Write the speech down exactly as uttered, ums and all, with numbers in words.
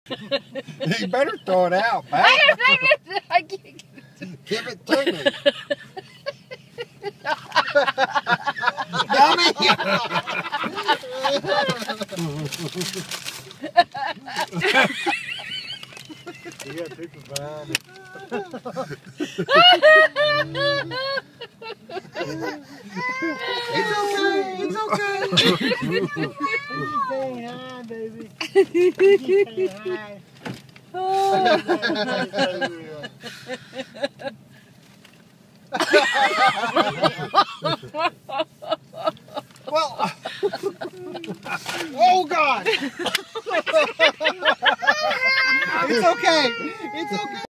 You better throw it out, man. I can't get it. Give it to me. Dummy! You got people behind it. It's okay, it's okay. He's staying high, baby. He's staying high. Well, oh God! It's okay. It's okay.